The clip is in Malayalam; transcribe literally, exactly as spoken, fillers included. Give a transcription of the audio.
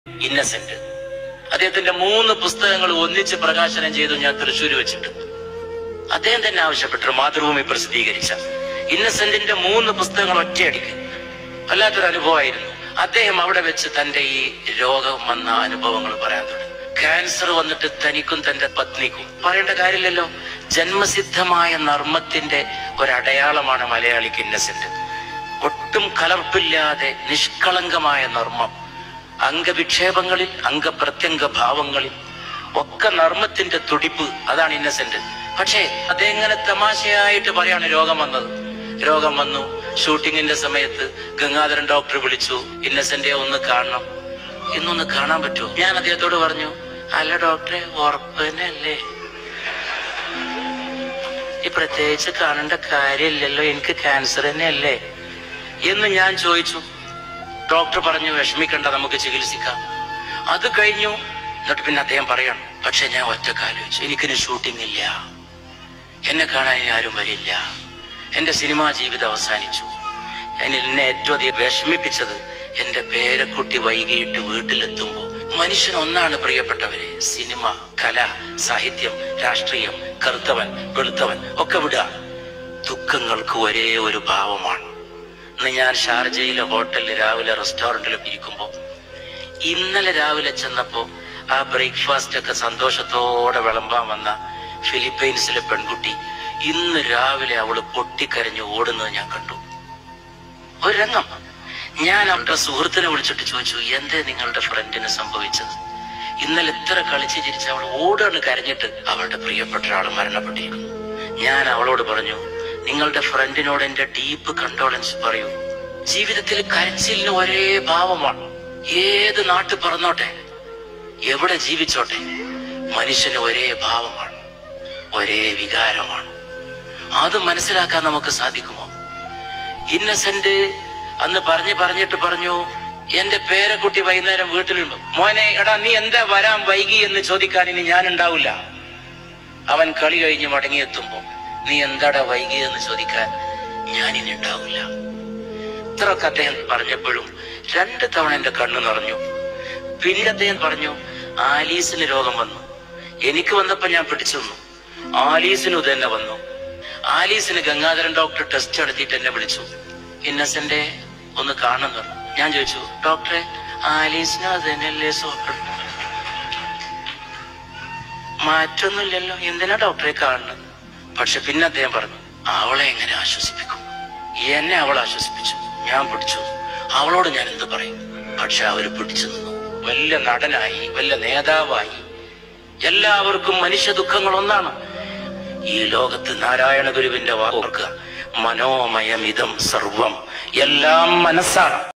ഇന്നസെന്റ്. അദ്ദേഹത്തിന്റെ മൂന്ന് പുസ്തകങ്ങൾ ഒന്നിച്ച് പ്രകാശനം ചെയ്തു ഞാൻ തൃശ്ശൂർ വെച്ചിട്ട്. അദ്ദേഹം തന്നെ ആവശ്യപ്പെട്ടു മാതൃഭൂമി പ്രസിദ്ധീകരിച്ച ഇന്നസെന്റിന്റെ മൂന്ന് പുസ്തകങ്ങൾ ഒറ്റയടിക്ക്. വല്ലാത്തൊരു അനുഭവമായിരുന്നു. അദ്ദേഹം അവിടെ വെച്ച് തന്റെ ഈ രോഗം വന്ന അനുഭവങ്ങൾ പറയാൻ തുടങ്ങി. ക്യാൻസർ വന്നിട്ട് തനിക്കും തന്റെ പത്നിക്കും പറയേണ്ട കാര്യമില്ലല്ലോ. ജന്മസിദ്ധമായ നർമ്മത്തിന്റെ ഒരടയാളമാണ് മലയാളിക്ക് ഇന്നസെന്റ്. ഒട്ടും കലർപ്പില്ലാതെ നിഷ്കളങ്കമായ നർമ്മം. അംഗവിക്ഷേപങ്ങളിൽ അംഗപ്രത്യംഗ ഭാവങ്ങളിൽ ഒക്കെ നർമ്മത്തിന്റെ തുടിപ്പ്. അതാണ് ഇന്നസെന്റ്. പക്ഷേ അതെങ്ങനെ തമാശയായിട്ട് പറയാണ് രോഗം വന്നത്. രോഗം വന്നു. ഷൂട്ടിങ്ങിന്റെ സമയത്ത് ഗംഗാധരൻ ഡോക്ടർ വിളിച്ചു, ഇന്നസെന്റെ ഒന്ന് കാണണം. ഇന്നൊന്ന് കാണാൻ പറ്റുമോ? ഞാൻ അദ്ദേഹത്തോട് പറഞ്ഞു, അല്ല ഡോക്ടറെ, ഉറപ്പന്നല്ലേ, ഈ പ്രത്യേകിച്ച് കാണേണ്ട കാര്യമില്ലല്ലോ, എനിക്ക് ക്യാൻസർ തന്നെയല്ലേ എന്ന് ഞാൻ ചോദിച്ചു. ഡോക്ടർ പറഞ്ഞു, വിഷമിക്കണ്ട, നമുക്ക് ചികിത്സിക്കാം. അത് കഴിഞ്ഞു. എന്നിട്ട് പിന്നെ അദ്ദേഹം പറയണം, പക്ഷെ ഞാൻ ഒറ്റക്കാലോചിച്ചു, എനിക്കിന് ഷൂട്ടിംഗ് ഇല്ല, എന്നെ കാണാൻ ആരും വരില്ല, എന്റെ സിനിമാ ജീവിതം അവസാനിച്ചു. എന്നെ ഏറ്റവും അധികം വിഷമിപ്പിച്ചത് എന്റെ പേരക്കുട്ടി വൈകിട്ട് വീട്ടിലെത്തുമ്പോ. മനുഷ്യൻ ഒന്നാണ് പ്രിയപ്പെട്ടവരെ, സിനിമ, കല, സാഹിത്യം, രാഷ്ട്രീയം, കറുത്തവൻ വെളുത്തവൻ ഒക്കെ വിടുക. ദുഃഖങ്ങൾക്ക് ഒരേ ഒരു ഭാവമാണ്. ഇന്ന് ഞാൻ ഷാർജയിലെ ഹോട്ടലിൽ രാവിലെ റെസ്റ്റോറന്റിൽ ഇരിക്കുമ്പോ, ഇന്നലെ രാവിലെ ചെന്നപ്പോ ആ ബ്രേക്ക്ഫാസ്റ്റ് ഒക്കെ സന്തോഷത്തോടെ വിളമ്പാൻ വന്ന ഫിലിപ്പൈൻസിലെ പെൺകുട്ടി ഇന്ന് രാവിലെ അവള് പൊട്ടിക്കരഞ്ഞു ഓടുന്നത് ഞാൻ കണ്ടു. ഒരു രംഗം. ഞാൻ അവളുടെ സുഹൃത്തിനെ വിളിച്ചിട്ട് ചോദിച്ചു, എന്തേ നിങ്ങളുടെ ഫ്രണ്ടിന് സംഭവിച്ചത്? ഇന്നലെ ഇത്ര കളിച്ച് ചിരിച്ച് അവൾ ഓടാണ് കരഞ്ഞിട്ട്. അവളുടെ പ്രിയപ്പെട്ട ഒരാൾ മരണപ്പെട്ടിരിക്കുന്നു. ഞാൻ അവളോട് പറഞ്ഞു, നിങ്ങളുടെ ഫ്രണ്ടിനോട് എന്റെ ഡീപ്പ് കണ്ടോളൻസ് പറയൂ. ജീവിതത്തിൽ കരച്ചിലിന് ഒരേ ഭാവമാണ്. ഏത് നാട്ടിൽ പറന്നോട്ടെ, എവിടെ ജീവിച്ചോട്ടെ, മനുഷ്യന് ഒരേ ഭാവമാണ്, ഒരേ വികാരമാണ്. അത് മനസ്സിലാക്കാൻ നമുക്ക് സാധിക്കുമോ? ഇന്നസെന്റ് അന്ന് പറഞ്ഞു പറഞ്ഞിട്ട് പറഞ്ഞു, എന്റെ പേരക്കുട്ടി വൈകുന്നേരം വീട്ടിലുണ്ട്. മോനെ, എടാ നീ എന്താ വരാൻ വൈകി എന്ന് ചോദിക്കാൻ ഇനി ഞാൻ ഉണ്ടാവില്ല. അവൻ കളി കഴിഞ്ഞ് മടങ്ങിയെത്തുമ്പോ നീ എന്താടാ വൈകി എന്ന് ചോദിക്കാൻ ഞാൻ ഇനി ഉണ്ടാവില്ല. ഇത്രയൊക്കെ അദ്ദേഹം പറഞ്ഞപ്പോഴും രണ്ട് തവണ എന്റെ കണ്ണു നിറഞ്ഞു. പിന്നെ അദ്ദേഹം പറഞ്ഞു, ആലീസിന് രോഗം വന്നു. എനിക്ക് വന്നപ്പോ ഞാൻ പിടിച്ചു നിന്നു. ആലീസിന് തന്നെ വന്നു. ആലീസിന് ഗംഗാധരൻ ഡോക്ടർ ടെസ്റ്റ് നടത്തിയിട്ട് എന്നെ വിളിച്ചു, ഇന്നസെന്റെ ഒന്ന് കാണുന്നു. ഞാൻ ചോദിച്ചു, ഡോക്ടറെ, ആലീസിന് അത് തന്നെയല്ലേ സോക്കർ, മാറ്റൊന്നുമില്ലല്ലോ, എന്തിനാ ഡോക്ടറെ കാണുന്നത്? പക്ഷെ പിന്നെ അദ്ദേഹം പറഞ്ഞു, അവളെ എങ്ങനെ ആശ്വസിപ്പിക്കും? എന്നെ അവൾ ആശ്വസിപ്പിച്ചു, ഞാൻ പിടിച്ചു. അവളോട് ഞാൻ എന്ത് പറയും? പക്ഷെ അവര് പിടിച്ചു നിന്നു. വല്ല നടനായി, വല്ല നേതാവായി. എല്ലാവർക്കും മനുഷ്യ ദുഃഖങ്ങൾ ഒന്നാണ്. ഈ ലോകത്ത് നാരായണ ഗുരുവിന്റെ വാക്ക് ഓർക്കുക, മനോമയമിതം സർവം, എല്ലാം മനസ്സാണ്.